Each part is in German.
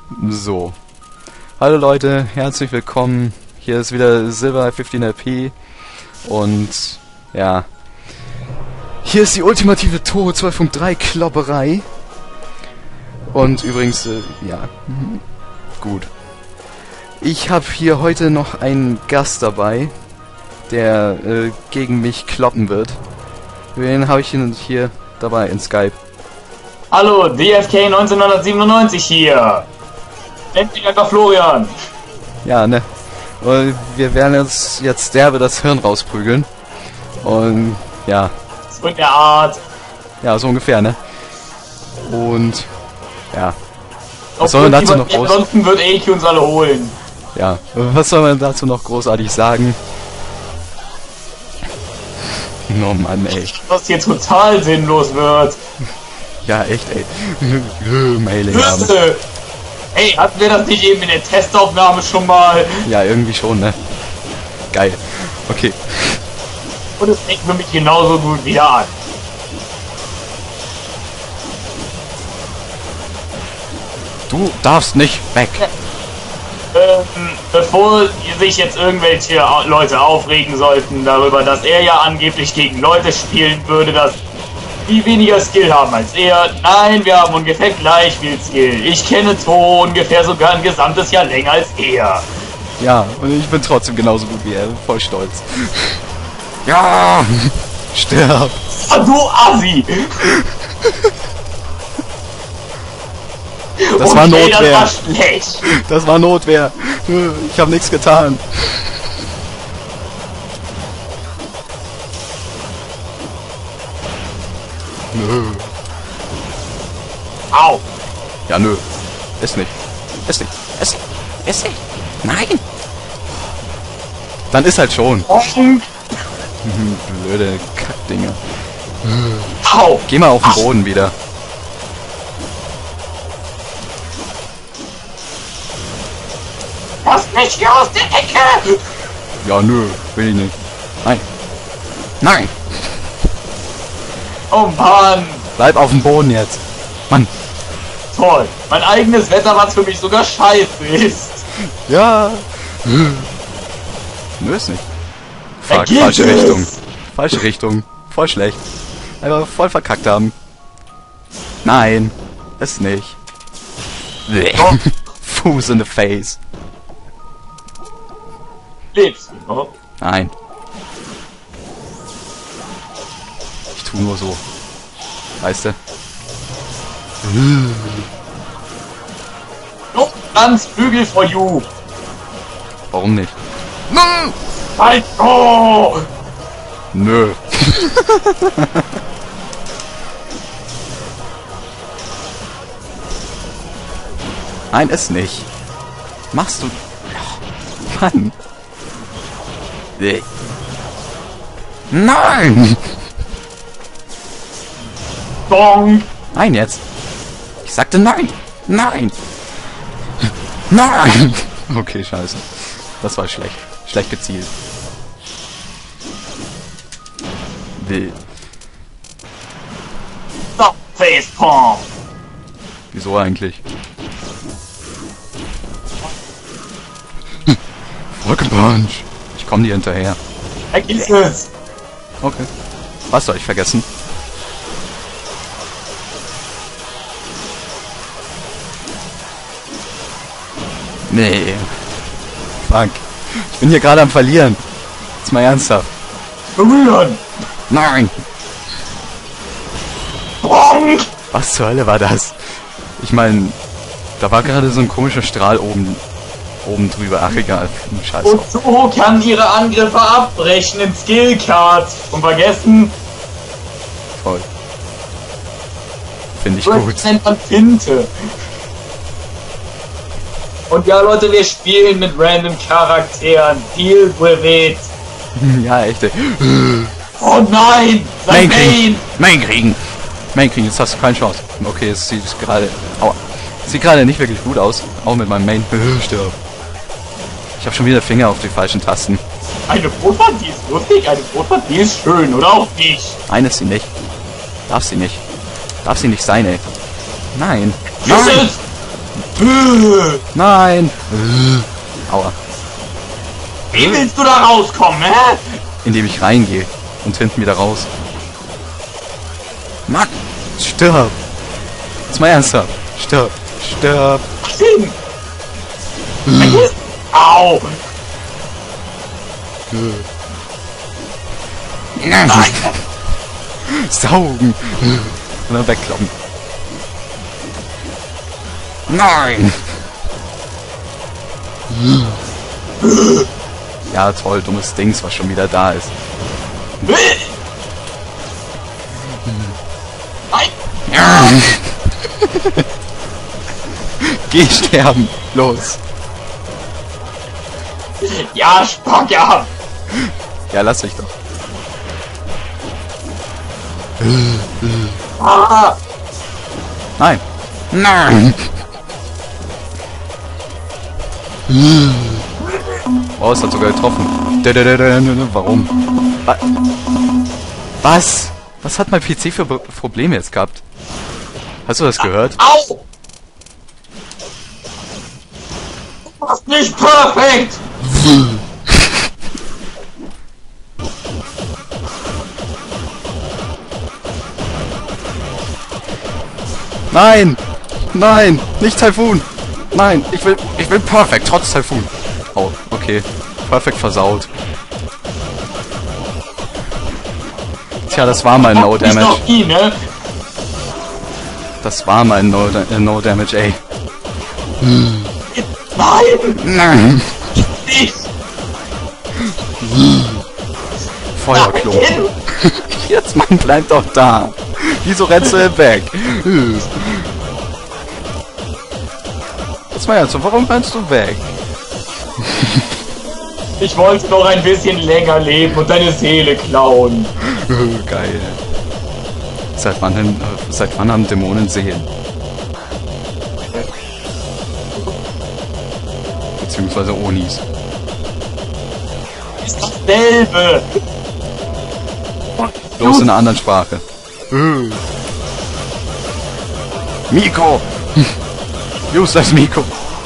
So. Hallo Leute, herzlich willkommen. Hier ist wieder Silver 15LP. Und ja. Hier ist die ultimative Toho 12.3 Klopperei. Und übrigens, ja. Gut. Ich habe hier heute noch einen Gast dabei, der gegen mich kloppen wird. Wen habe ich hier dabei in Skype? Hallo, DFK 1997 hier. Nennt mich einfach Florian. Ja, ne. Und wir werden uns jetzt derbe das Hirn rausprügeln. Und ja. So in der Art. Ja, so ungefähr, ne? Und ja. Was soll man dazu noch groß? Ansonsten wird Eki uns alle holen. Ja, was soll man dazu noch großartig sagen? Oh Mann, ey. Was hier total sinnlos wird. Ja, echt, ey. Mailing haben. Ey, hatten wir das nicht eben in der Testaufnahme schon mal? Ja, irgendwie schon, ne? Geil. Okay. Und es fängt für mich genauso gut wieder an. Du darfst nicht weg. Bevor sich jetzt irgendwelche Leute aufregen sollten darüber, dass er ja angeblich gegen Leute spielen würde, die weniger Skill haben als er. Nein, wir haben ungefähr gleich viel Skill. Ich kenne To ungefähr sogar ein gesamtes Jahr länger als er. Ja, und ich bin trotzdem genauso gut wie er. Voll stolz. Ja! Sterb! Ah, du Assi! Das okay, war Notwehr. Das war schlecht. Das war Notwehr. Ich habe nichts getan. Nö. Au! Ja, nö. Ist nicht. Ist nicht. Ist nicht. Ist nicht. Nein! Dann ist halt schon. Blöde Kackdinger. Au! Geh mal auf den Boden wieder. Lass mich hier aus der Ecke! Ja, nö. Will ich nicht. Nein. Nein! Oh Mann! Bleib auf dem Boden jetzt. Mann. Toll! Mein eigenes Wetter, was für mich sogar scheiße ist! Ja. Nö, ist nicht. Fuck, Vergiss falsche es! Richtung. Falsche Richtung. Voll schlecht. Einfach voll verkackt haben. Nein. Ist nicht. Oh. Fuß in the face. Lebst du noch? Nein. Ich tu nur so. Weißt du? No, ganz Bügel for you! Warum nicht? Halt! Oh! Nö. Nein, ist nicht. Machst du... Oh, Mann. Nein! Dong! Nein, jetzt. Ich sagte nein. Nein. Nein. Okay, scheiße. Das war schlecht. Schlecht gezielt. Will. Stop Facepalm! Wieso eigentlich? Rocket Punch. Ich komm dir hinterher. Vergiss es! Okay. Was soll ich vergessen? Nee. Fuck. Ich bin hier gerade am Verlieren. Jetzt mal ernsthaft. Berühren! Nein! Dong! Was zur Hölle war das? Ich meine, da war gerade so ein komischer Strahl oben drüber. Ach egal. Scheiß Und drauf. Toho kann ihre Angriffe abbrechen in Skillcards. Und vergessen, Voll. Finde ich das gut. nennt man Finte. Und ja, Leute, wir spielen mit random Charakteren. Deal with it. Ja, echt. Ey. Oh nein! Sein Main kriegen! Main! Main kriegen! Main kriegen, jetzt hast du keine Chance. Okay, es sieht gerade... Aua. Sieht gerade nicht wirklich gut aus. Auch mit meinem Main. Stirb. Ich habe schon wieder Finger auf die falschen Tasten. Eine Brotwand, die ist lustig, eine Brotwand, die ist schön, oder auch nicht? Nein, ist sie nicht. Darf sie nicht. Darf sie nicht sein, ey. Nein. Was Nein! ist? Nein! Aua. Wie willst du da rauskommen, hä? Indem ich reingehe und hinten wieder raus. Mann! Stirb! Jetzt mal ernsthaft. Stirb! Stirb! Hin. Au! Nein! Saugen! Und dann wegkloppen. Nein! Ja, toll, dummes Dings, was schon wieder da ist. Nein! Geh sterben! Los! Ja, Spock, ja! Ja, lass dich doch. Ah! Nein! Nein! Oh, es hat sogar getroffen. Warum? Was? Was hat mein PC für Probleme jetzt gehabt? Hast du das gehört? Au! Du machst nicht perfekt! Nein! Nein! Nicht Taifun! Nein! Ich will perfekt, trotz Taifun. Oh, okay. Perfekt versaut. Tja, das war mein No Damage. Ne? Das war mein No Damage, ey. Nein! Nein! Nicht! Feuerklo. Jetzt, Mann, bleib doch da. Wieso rennst du denn weg? Was meinst du? Warum rennst du weg? Ich wollte noch ein bisschen länger leben und deine Seele klauen. Geil. Seit wann haben Dämonen Seelen? Beziehungsweise Onis. Ist dasselbe. Bloß in einer anderen Sprache. Miko! Use das Miko!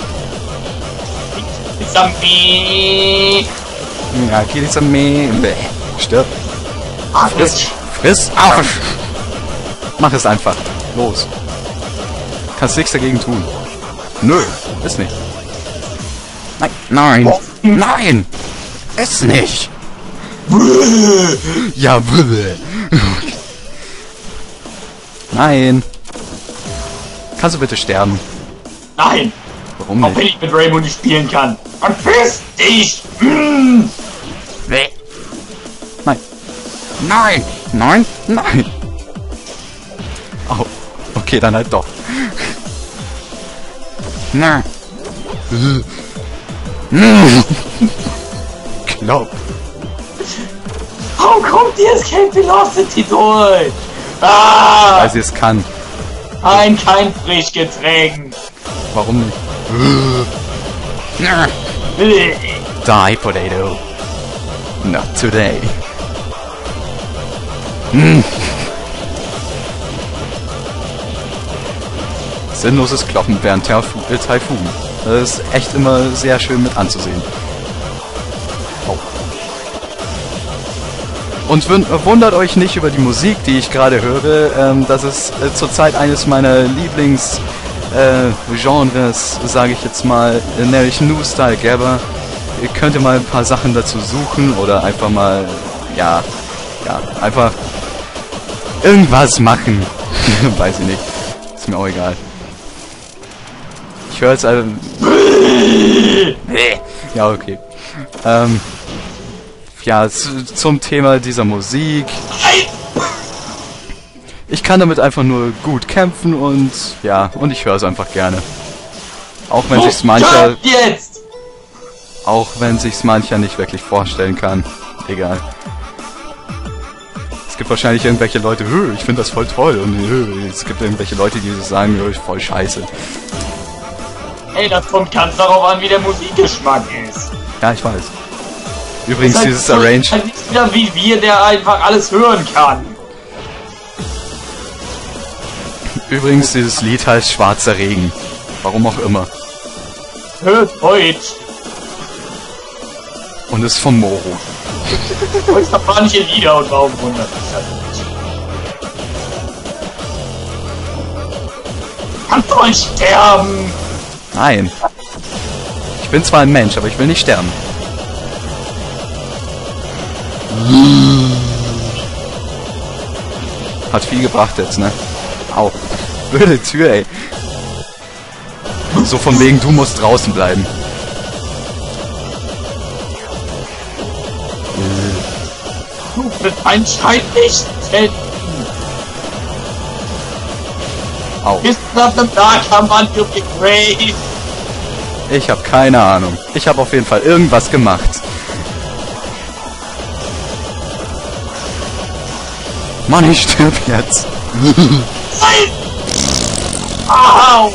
Zombie! Ja, geht jetzt am Bäh. Stirb! Friss! Friss! Arsch! Mach es einfach. Los. Kannst nichts dagegen tun. Nö, ist nicht. Nein, nein, nein! Ist nicht! Ja, nein! Kannst du bitte sterben? Nein! Warum Auch wenn nicht? ich mit Rainbow nicht spielen kann. Verpiss dich! Nein! Nein! Nein! Nein! Oh, okay, dann halt doch. Na. Klopp. Warum kommt die Escape Velocity durch? Ah! Weil sie es kann. Kein Frischgetränk. Warum nicht? Die, Potato. Not today. Sinnloses Kloppen während Taifun. Das ist echt immer sehr schön mit anzusehen. Oh. Und wundert euch nicht über die Musik, die ich gerade höre. Das ist zurzeit eines meiner Lieblingsgenres, sage ich jetzt mal, nämlich New Style Gabber. Ihr könnt mal ein paar Sachen dazu suchen oder einfach mal, ja, einfach irgendwas machen. Weiß ich nicht. Ist mir auch egal. Ich höre jetzt ja, okay. Ja, zum Thema dieser Musik. Ich kann damit einfach nur gut kämpfen und ja, und ich höre es einfach gerne. Auch wenn sich's mancher nicht wirklich vorstellen kann. Egal. Es gibt wahrscheinlich irgendwelche Leute, ich finde das voll toll, und es gibt irgendwelche Leute, die sagen, voll scheiße. Ey, das kommt ganz darauf an, wie der Musikgeschmack ist. Ja, ich weiß. Übrigens, halt dieses Arrange... Halt nicht wieder wie wir, der einfach alles hören kann. Übrigens, dieses Lied heißt Schwarzer Regen. Warum auch immer. Hört Deutsch. Und ist von Moro. Deutsch japanische Lieder und warum wundert mich das nicht? Kannst du mal sterben? Nein. Ich bin zwar ein Mensch, aber ich will nicht sterben. Hat viel gebracht jetzt, ne? Au. Blöde Tür, ey. So von wegen, du musst draußen bleiben. Du willst meinen Schein nicht töten. Au. Bist du auf dem Nahkampf to be great? Ich habe keine Ahnung. Ich habe auf jeden Fall irgendwas gemacht. Mann, ich stirb jetzt. Nein! Au!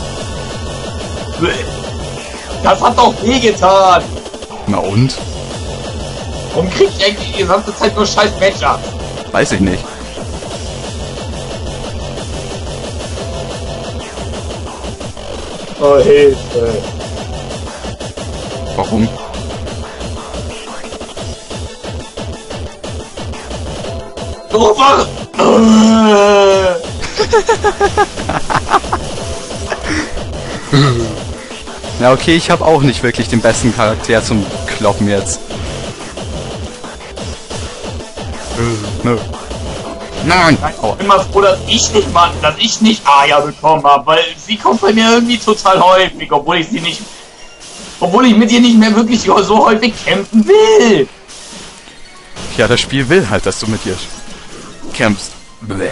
Das hat doch wehgetan! Na und? Warum krieg ich eigentlich die gesamte Zeit nur scheiß Matchup? Weiß ich nicht. Oh, Hilfe! Warum? Du war... Ja, okay, ich habe auch nicht wirklich den besten Charakter zum Kloppen jetzt. Nö. Nein! Ich bin mal froh, dass ich nicht Aya bekommen habe, weil sie kommt bei mir irgendwie total häufig, obwohl ich mit ihr nicht mehr wirklich so häufig kämpfen will. Ja, das Spiel will halt, dass du mit ihr kämpfst. Bäh.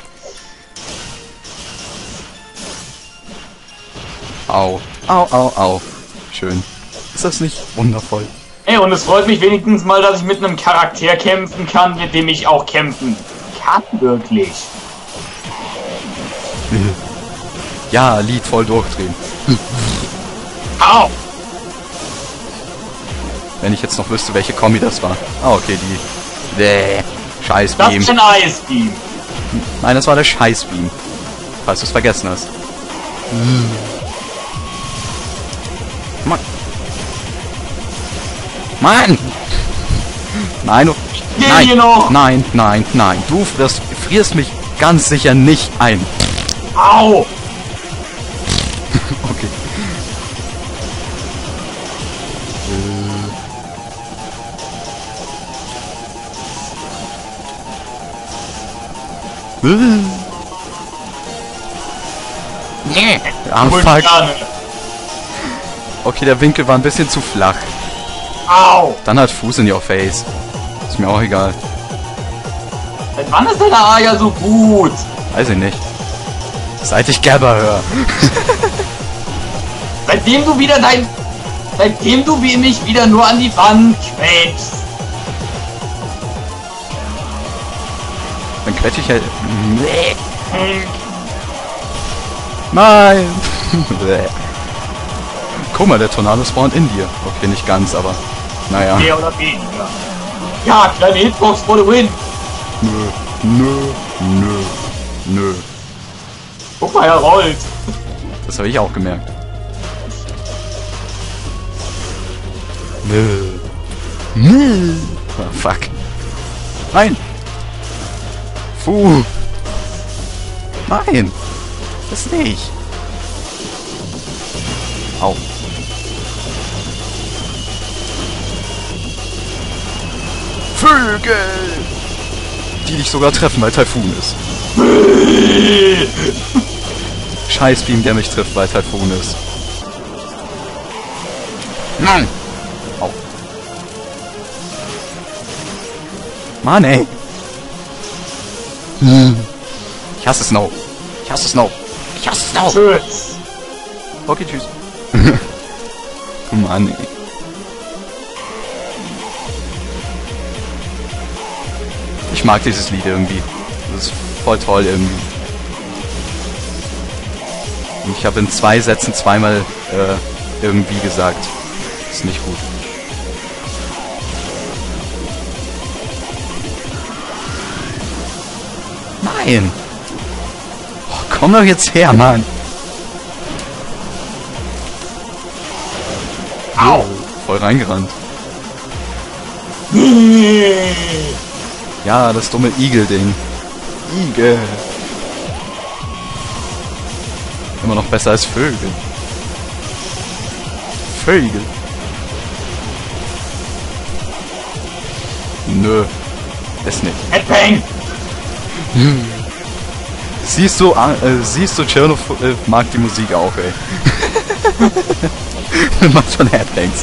Au. Au, au, au. Schön. Ist das nicht wundervoll? Ey, und es freut mich wenigstens mal, dass ich mit einem Charakter kämpfen kann, mit dem ich auch kämpfen kann, wirklich. Ja, Lied voll durchdrehen. Au! Wenn ich jetzt noch wüsste, welche Kombi das war. Ah, okay, die... Bäh. Das Scheißbeam. ist ein Eisbeam. Nein, das war der Scheißbeam. Falls du es vergessen hast. Mann. Mann! Nein, du... Geh hier noch! Nein, nein, nein. Du frierst mich ganz sicher nicht ein. Au! Okay. Nee! Ah, fuck. Vulkane. Okay, der Winkel war ein bisschen zu flach. Au! Dann hat Fuß in your face. Ist mir auch egal. Seit wann ist deine Aya so gut? Weiß ich nicht. Seit ich Gabba höre. Seitdem du mich wieder nur an die Wand quetschst. Dann quetsche ich halt... Hm. Nein! Guck mal, der Tornado spawnt in dir. Okay, nicht ganz, aber... Naja. Mehr oder weniger. Ja, kleine Hitbox for the win. Nö, nö, nö, nö. Guck mal, er rollt. Das habe ich auch gemerkt. Nö. Nö. Oh, fuck. Nein. Puh. Nein. Das nicht. Au. Vögel! Die dich sogar treffen, weil Taifun ist. Scheißbeam, der mich trifft, weil Taifun ist. Nein! Au. Mann, ey! Ich hasse Snow. Ich hasse Snow. Ich hasse Snow. Tschüss. Okay, tschüss. Mann, ey. Ich mag dieses Lied irgendwie. Das ist voll toll irgendwie. Und ich habe in 2 Sätzen zweimal irgendwie gesagt. Ist nicht gut. Nein! Oh, komm doch jetzt her, Mann! Au! Voll reingerannt. Ja, das dumme Igel-Ding. Igel. Immer noch besser als Vögel. Vögel. Nö. Ist nicht. Headbang! Siehst du, Chernoff mag die Musik auch, ey. Macht schon Headbangs.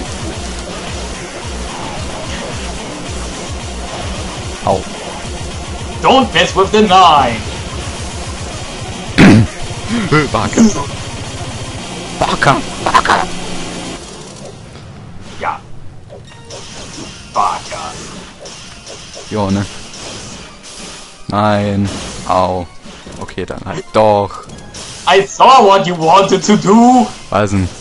Au. Don't mess with the nine! Barker. Barker. Barker. Ja. Barker. Jo, ne? Nein. Au. Okay, dann halt doch. I saw what you wanted to do! Weiß nicht.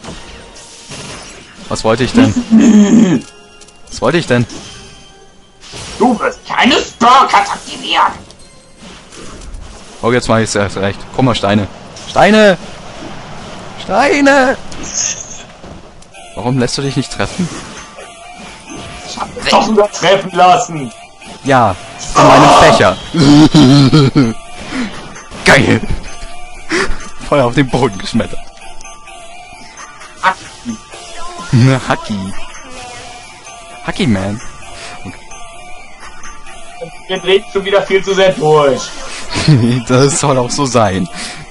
Was wollte ich denn? Was wollte ich denn? Du wirst keine Stalkers aktivieren! Oh, jetzt mach ich's erst recht. Guck mal, Steine. Steine! Steine! Warum lässt du dich nicht treffen? Ich hab mich doch übertreffen lassen! Ja, in meinem Fächer. Geil! Voll auf den Boden geschmettert. Haki. Haki Man. Wir drehen schon wieder viel zu sehr durch. Das soll auch so sein.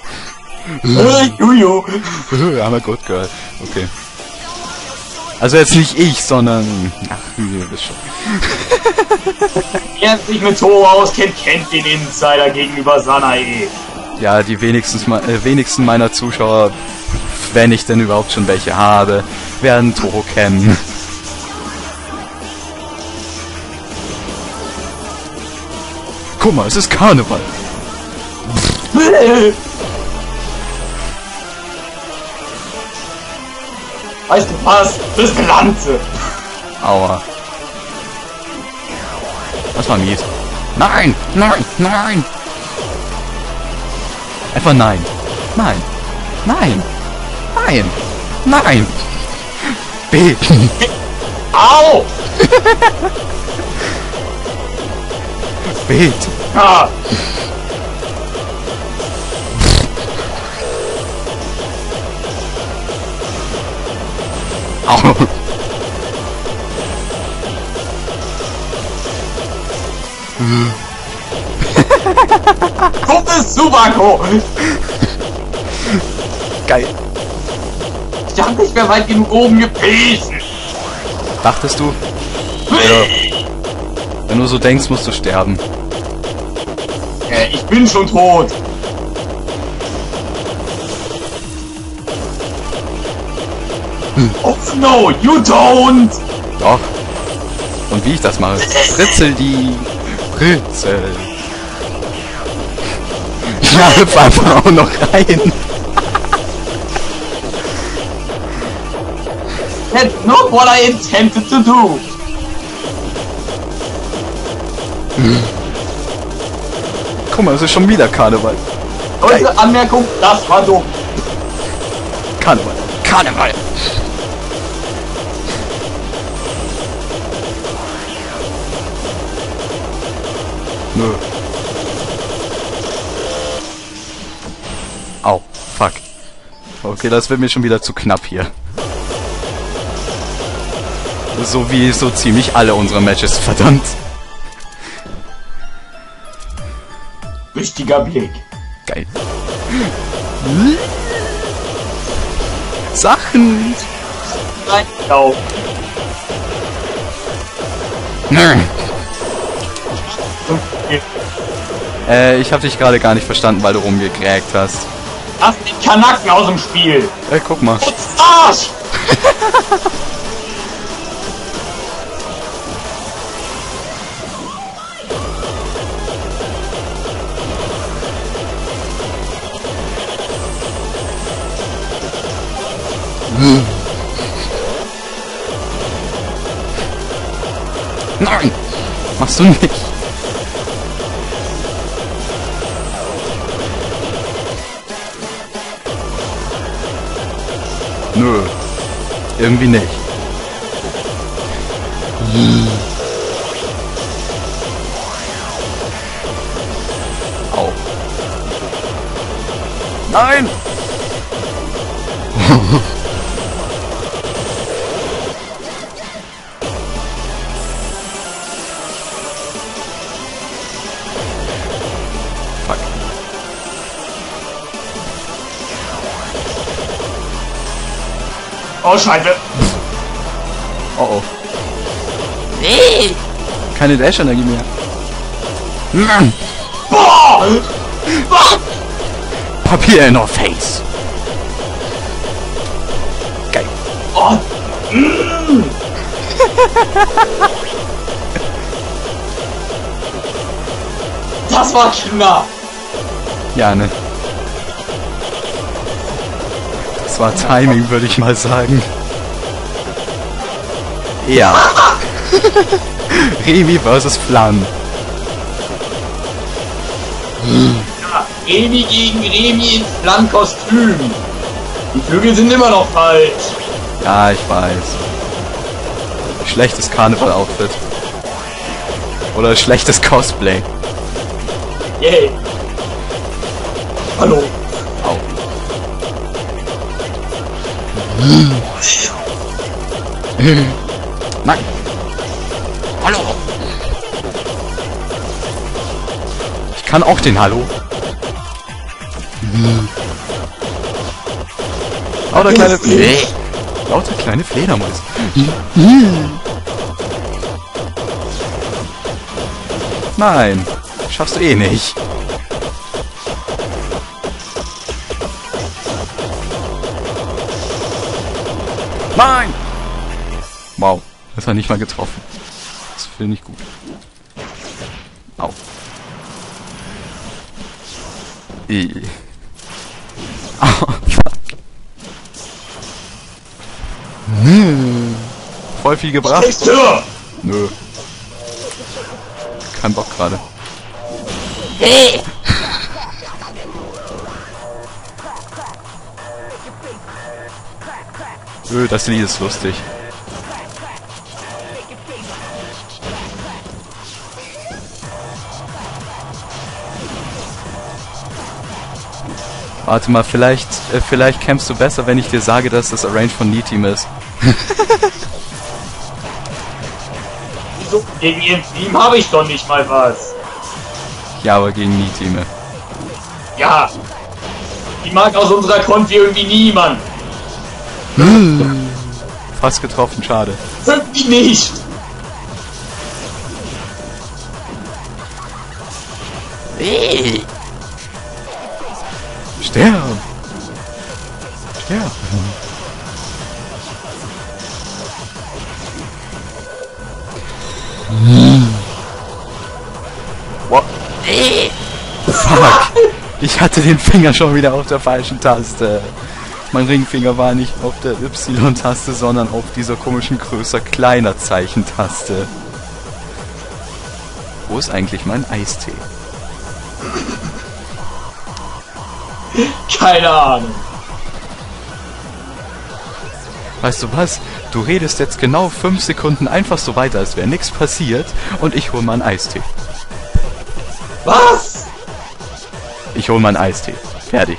Juju. I'm a good girl. Okay. Also jetzt nicht ich, sondern... Ach, du bist schon. Wer sich mit Toho auskennt, kennt den Insider gegenüber Sanae. Ja, die wenigsten meiner Zuschauer, wenn ich denn überhaupt schon welche habe, werden Toho kennen. Guck mal, es ist Karneval. Weißt du was? Das ist Glanze. Aua. Das war mies. Nein! Nein! Nein! Einfach nein. Nein. Nein. Nein. Nein. B. Au! B. Ah. Au. Du bist Subako! Geil. Ich hab nicht mehr weit genug oben gepriesen. Dachtest du? Ja. Wenn du so denkst, musst du sterben. Ich bin schon tot. Oh no, you don't! Doch. Und wie ich das mache? Ritzel die... Ritzel. Ja, hüpf einfach auch noch rein. That's not what I intended to do. Guck mal, es ist schon wieder Karneval. Leute, Anmerkung, das war dumm. Karneval. Karneval. Nö. Au, fuck. Okay, das wird mir schon wieder zu knapp hier. So wie so ziemlich alle unsere Matches, verdammt. Richtiger Blick. Geil. Sachen. Reinlaufen. Ich hab dich gerade gar nicht verstanden, weil du rumgegrägt hast. Lass den Kanaken aus dem Spiel. Guck mal. Arsch! Nein! Machst du nicht. Nö. Irgendwie nicht. Au. Nein! Fuck. Oh, Scheiße. Oh oh. Keine Dash-Energie mehr. Boah! Boah! Papier in our face. Geil. Oh. Das war knapp. Ja, ne. Das war Timing, würde ich mal sagen. Ja. Remy versus Flan. Ja, Remy gegen Remy in Flan-Kostüm. Die Flügel sind immer noch falsch. Ja, ich weiß. Schlechtes Karneval-Outfit. Oder schlechtes Cosplay. Yay. Hallo. Au. Nein. Hallo. Ich kann auch den Hallo. Lauter kleine Lauter kleine Fledermaus. Nein, schaffst du eh nicht. Nein! Wow, das hat nicht mal getroffen. Das finde ich gut. Au. Au, fuck. Voll viel gebracht. Textur! Nö. Kein Bock gerade. Das Lied ist lustig. Warte mal, vielleicht campst du besser, wenn ich dir sage, dass das Arrange von Knee-Team ist. Wieso? Gegen ihren Team habe ich doch nicht mal was. Ja, aber gegen Knee-Team. Ja. Die mag aus unserer Konfi irgendwie niemand. Fast getroffen, schade. Irgendwie nicht. Sterben! Sterben! What? Fuck! Ich hatte den Finger schon wieder auf der falschen Taste. Mein Ringfinger war nicht auf der Y-Taste, sondern auf dieser komischen größer-kleiner Zeichentaste. Wo ist eigentlich mein Eistee? Keine Ahnung. Weißt du was? Du redest jetzt genau 5 Sekunden einfach so weiter, als wäre nichts passiert, und ich hol mal einen Eistee. Was? Ich hol mal einen Eistee. Fertig.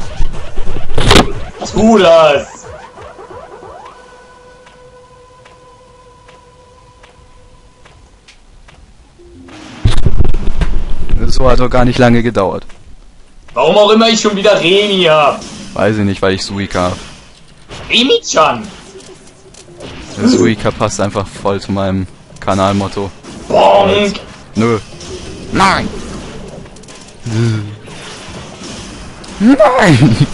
Tu das. So hat doch gar nicht lange gedauert. Warum auch immer ich schon wieder Remi hab. Weiß ich nicht, weil ich Suika hab. Remi-chan. Suika passt einfach voll zu meinem Kanalmotto. Bonk. Nö. Nein! Nein!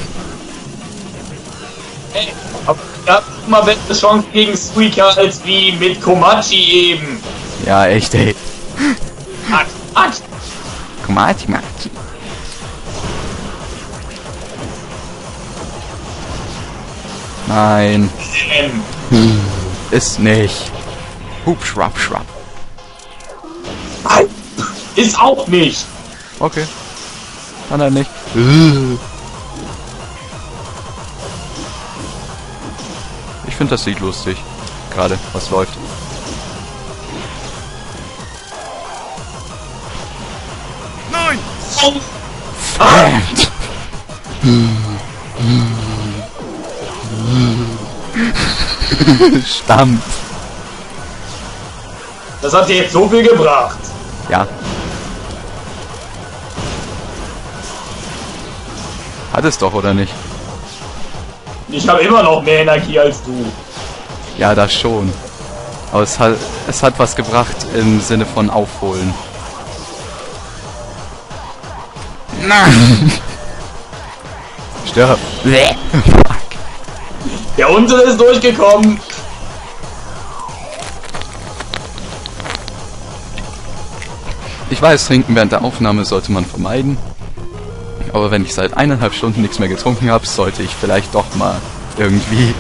Hey, aber ich hab immer bessere Chance gegen Suika als wie mit Komachi eben. Ja, echt, ey. At. Komachi, Machi. Nein. Ist nicht. Hup, schrapp, schrapp. Ist auch nicht. Okay. Kann er nicht. Ich finde, das sieht lustig. Gerade, was läuft. Nein! Verdammt! Stampf. Das hat dir jetzt so viel gebracht. Ja. Hat es doch, oder nicht? Ich habe immer noch mehr Energie als du. Ja, das schon. Aber es hat was gebracht im Sinne von aufholen. Nein! Stirb! Fuck. Der untere ist durchgekommen. Ich weiß, trinken während der Aufnahme sollte man vermeiden. Aber wenn ich seit 1,5 Stunden nichts mehr getrunken habe, sollte ich vielleicht doch mal irgendwie...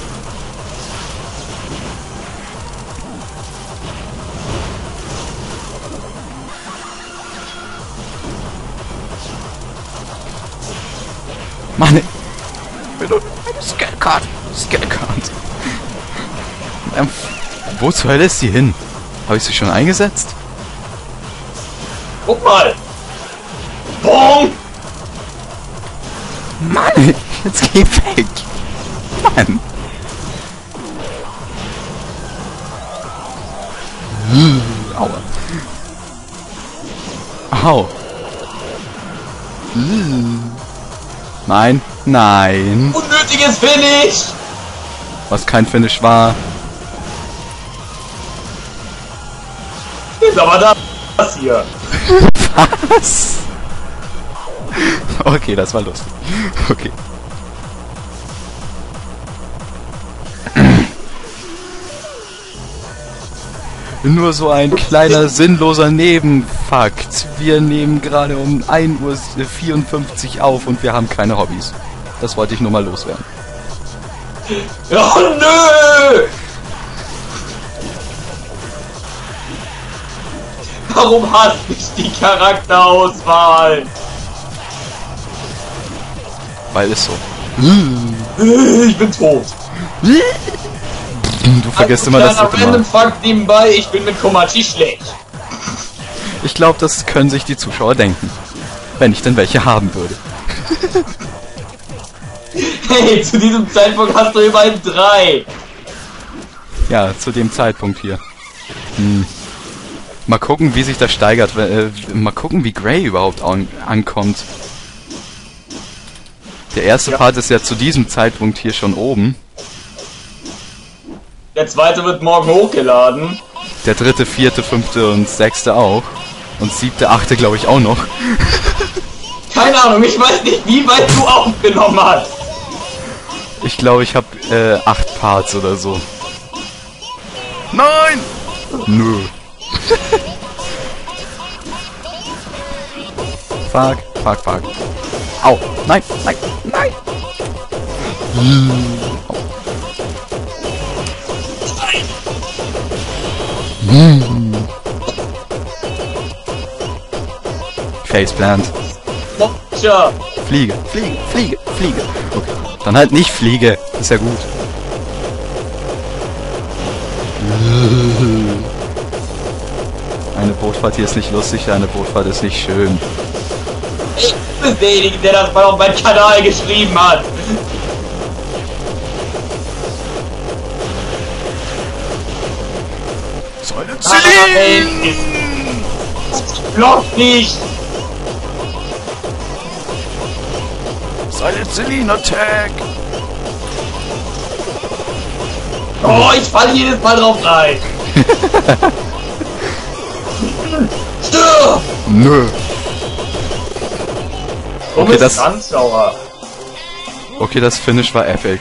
Mann, Skillcard! Skillcard! Wo zur Hölle ist sie hin? Habe ich sie schon eingesetzt? Guck mal. Bong! Mann, jetzt geh weg! Mann! Aua. Au. Nein, nein. Unnötiges Finish! Was kein Finish war. Ist aber das hier. Was? Okay, das war lustig. Okay. Nur so ein kleiner sinnloser Nebenfakt. Wir nehmen gerade um 1:54 Uhr auf und wir haben keine Hobbys. Das wollte ich nur mal loswerden. Oh nö! Warum hasst ich die Charakterauswahl? Weil es so. Ich bin tot. Du vergisst immer das dritte Mal. Random Fakt nebenbei, ich bin mit Komachi schlecht. Ich glaube, das können sich die Zuschauer denken. Wenn ich denn welche haben würde. Hey, zu diesem Zeitpunkt hast du immerhin 3. Ja, zu dem Zeitpunkt hier. Mal gucken, wie sich das steigert. Mal gucken, wie Gray überhaupt ankommt. Der erste Part ist ja zu diesem Zeitpunkt hier schon oben. Der zweite wird morgen hochgeladen. Der dritte, vierte, fünfte und sechste auch. Und siebte, achte glaube ich auch noch. Keine Ahnung, ich weiß nicht, wie weit du aufgenommen hast. Ich glaube, ich habe 8 Parts oder so. Nein! Nö. Fuck, fuck, fuck. Au! Nein, nein, nein! Faceplant. Tja. Fliege, fliege, fliege, fliege. Okay. Dann halt nicht fliege. Ist ja gut. Eine Bootfahrt hier ist nicht lustig, eine Bootfahrt ist nicht schön. Ich bin derjenige, der das mal auf meinen Kanal geschrieben hat. Säule Nein! Block nicht! Silent Celine Attack! Oh, ich falle jedes Mal drauf rein! Stirb! Nö. Okay, das- ganz sauer. Okay, das Finish war epic.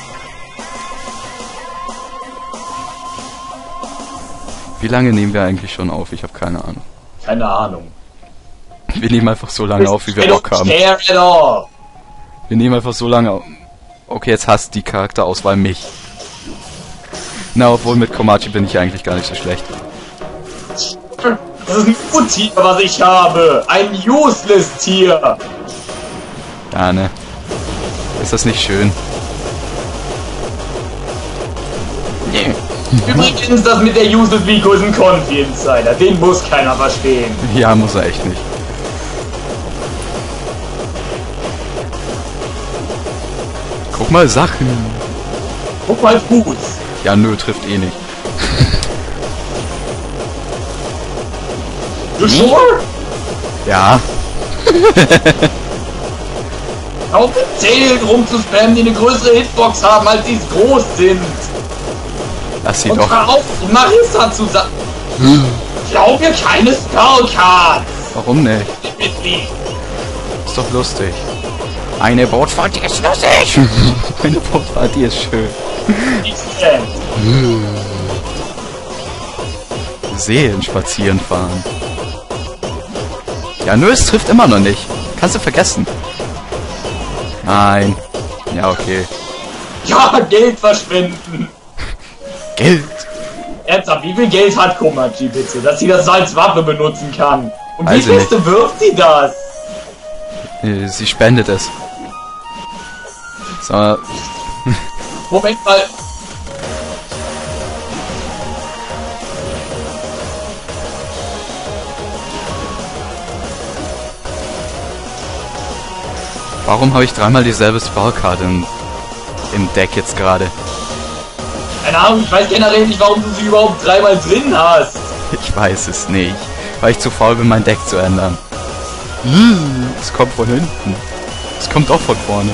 Wie lange nehmen wir eigentlich schon auf? Ich habe keine Ahnung. Keine Ahnung. Wir nehmen einfach so lange auf, wie wir I Bock don't haben. care at all. Wir nehmen einfach so lange auf. Okay, jetzt hasst die Charakterauswahl mich. Na, obwohl mit Komachi bin ich eigentlich gar nicht so schlecht. Das ist ein U-Tier, was ich habe. Ein Useless-Tier. Ja, ne? Ist das nicht schön? Übrigens, das mit der Uses Vico ist ein Confi Insider. Den muss keiner verstehen. Ja, muss er echt nicht. Guck mal, Sachen. Guck mal, Fuß. Ja, nö, trifft eh nicht. You sure? Ja. Auf den Zählen rumzuspammen, die eine größere Hitbox haben, als die groß sind. Lass sie Und doch. hör auf, Marissa zu sagen. Ich glaube mir keine Spellcards. Warum nicht? Mitglied. Ist doch lustig. Eine Bootfahrt, die ist lustig. Eine Bootfahrt, die ist schön. Seelen spazieren fahren. Ja, nö, es trifft immer noch nicht. Kannst du vergessen. Nein. Ja, okay. Ja, Geld verschwenden. Geld. Ernsthaft, wie viel Geld hat Komachi bitte, dass sie das als Waffe benutzen kann? Und wie Also feste wirft sie das? Sie spendet es. So. Moment mal. Warum habe ich dreimal dieselbe Spellkarte im Deck jetzt gerade? Keine Ahnung, ich weiß generell nicht, warum du sie überhaupt dreimal drin hast. Ich weiß es nicht. Weil ich zu faul bin, mein Deck zu ändern. Es kommt von hinten. Es kommt auch von vorne.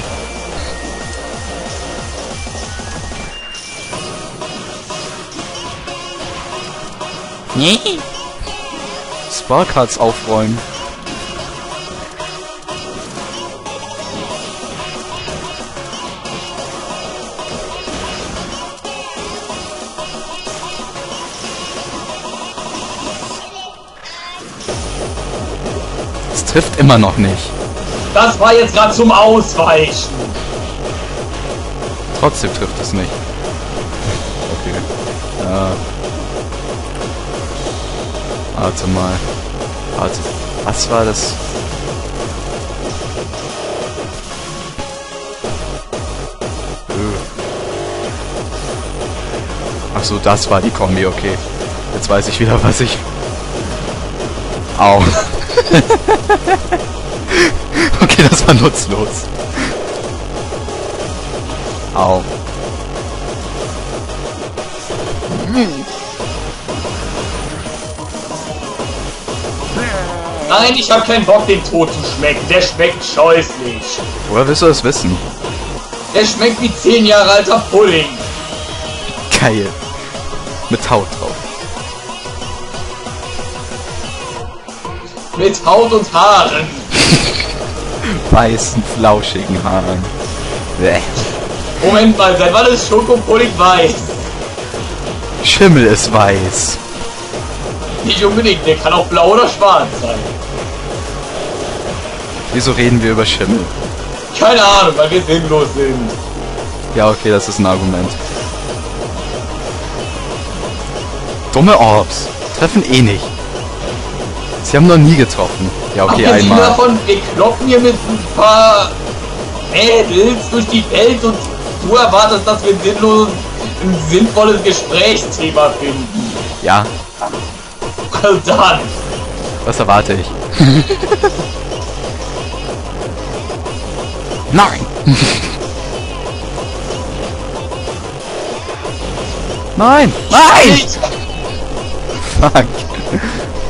Nee. Spellcards aufräumen. Es trifft immer noch nicht. Das war jetzt gerade zum Ausweichen. Trotzdem trifft es nicht. Okay. Warte mal. Warte. Was war das? Ach so, das war die Kombi, okay. Jetzt weiß ich wieder, was ich... Au. Okay, das war nutzlos. Au. Nein, ich habe keinen Bock, den Tod zu schmecken. Der schmeckt scheußlich. Woher willst du das wissen? Der schmeckt wie 10 Jahre alter Pudding. Geil. Mit Haut drauf. Mit Haut und Haaren. Weißen, flauschigen Haaren. Bäh. Moment mal, seit wann ist Schokopudding weiß? Schimmel ist weiß. Nicht unbedingt, der kann auch blau oder schwarz sein. Wieso reden wir über Schimmel? Keine Ahnung, weil wir sinnlos sind. Ja, okay, das ist ein Argument. Dumme Orbs. Treffen eh nicht. Sie haben noch nie getroffen. Ja, okay, Abgesehen einmal. davon, wir kloppen hier mit ein paar Mädels durch die Welt und du erwartest, dass wir sinnlos ein sinnvolles Gesprächsthema finden. Ja, Well done. was erwarte ich? Nein! Nein! Nein! Fuck!